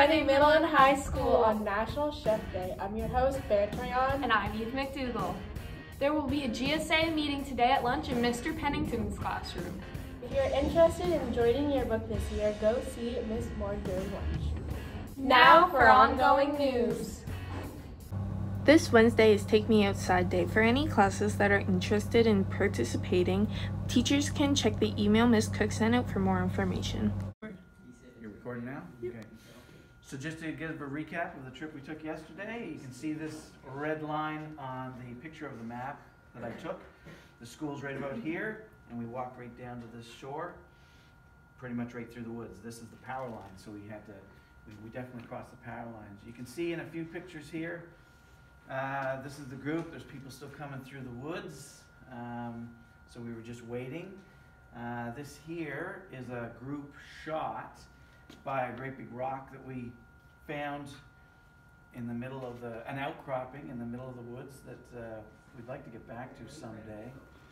Penny Middle and High School on National Chef Day. I'm your host, Bear Trayon. And I'm Eve McDougall. There will be a GSA meeting today at lunch in Mr. Pennington's classroom. If you're interested in joining yearbook this year, go see Miss Moore during lunch. Now for ongoing news. This Wednesday is Take Me Outside Day. For any classes that are interested in participating, teachers can check the email Ms. Cook sent out for more information. You're recording now? Okay. So just to give a recap of the trip we took yesterday, you can see this red line on the picture of the map that I took. The school's right about here, and we walked right down to this shore, pretty much right through the woods. This is the power line, so we definitely crossed the power lines. You can see in a few pictures here, this is the group. There's people still coming through the woods, so we were just waiting. This here is a group shot by a great big rock that we found in the middle of an outcropping in the middle of the woods that we'd like to get back to someday.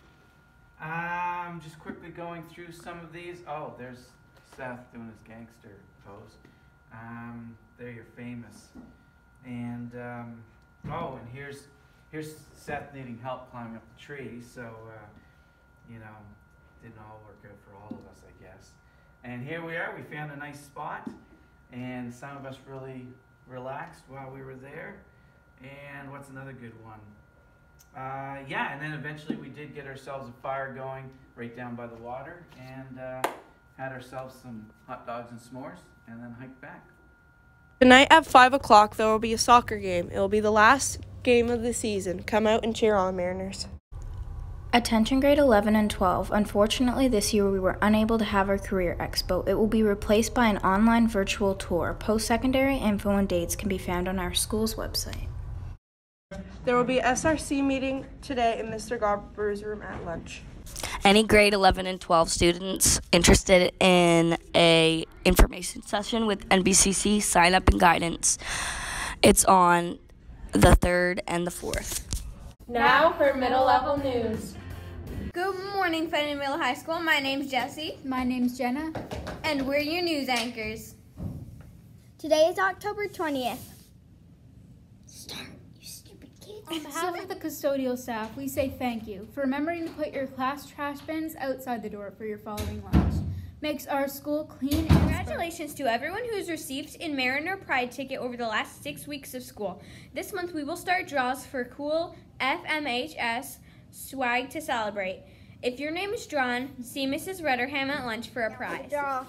Just quickly going through some of these. Oh, there's Seth doing his gangster pose. There you're famous. And oh, and here's Seth needing help climbing up the tree, so you know, didn't all work out for all of us, I guess. And here we are, we found a nice spot, and some of us really relaxed while we were there. And what's another good one? Yeah, and then eventually we did get ourselves a fire going right down by the water, and had ourselves some hot dogs and s'mores, and then hiked back. Tonight at 5 o'clock, there will be a soccer game. It will be the last game of the season. Come out and cheer on, Mariners. Attention grade 11 and 12. Unfortunately, this year we were unable to have our career expo. It will be replaced by an online virtual tour. Post-secondary info and dates can be found on our school's website. There will be an SRC meeting today in Mr. Gobber's room at lunch. Any grade 11 and 12 students interested in a information session with NBCC, sign up and guidance. It's on the 3rd and the 4th. Now for middle level news. Good morning, Penny Middle High School. My name's Jessie. My name's Jenna. And we're your news anchors. Today is October 20th. Start, you stupid kids. On behalf of the custodial staff, we say thank you for remembering to put your class trash bins outside the door for your following lunch. Makes our school clean and congratulations to everyone who's received a Mariner Pride ticket over the last 6 weeks of school. This month we will start draws for cool FMHS swag to celebrate. If your name is drawn, see Mrs. Rutterham at lunch for a prize. Draw.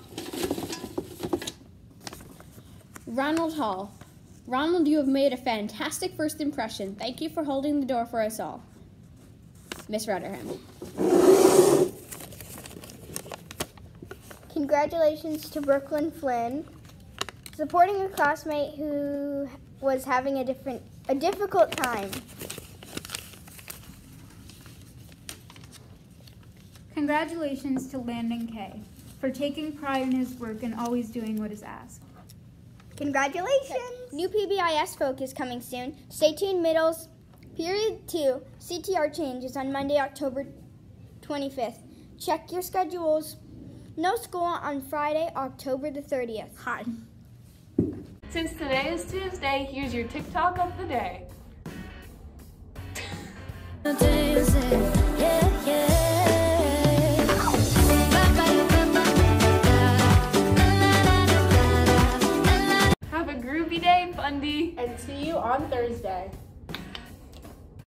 Ronald Hall. Ronald, you have made a fantastic first impression. Thank you for holding the door for us all. Miss Rutterham. Congratulations to Brooklyn Flynn, supporting a classmate who was having a difficult time. Congratulations to Landon Kay for taking pride in his work and always doing what is asked. Congratulations! New PBIS focus coming soon. Stay tuned, middles. Period 2 CTR changes on Monday, October 25th. Check your schedules. No school on Friday, October the 30th. Hi. Since today is Tuesday, here's your TikTok of the day. Have a groovy day, Fundy. And see you on Thursday.